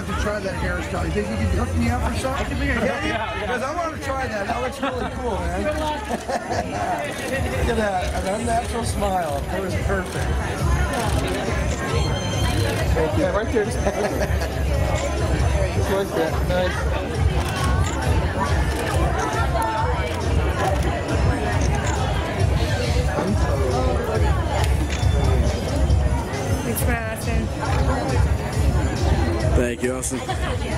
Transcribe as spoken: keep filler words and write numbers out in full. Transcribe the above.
to try that hairstyle. You think you can hook me up or something? I can be a yeah, because I want to try that. That looks really cool, man. Good luck. Look at that. An unnatural smile. That was perfect. Thank you. Yeah, right there. Just, just like that. Nice. Thanks for asking. Thank you, Austin.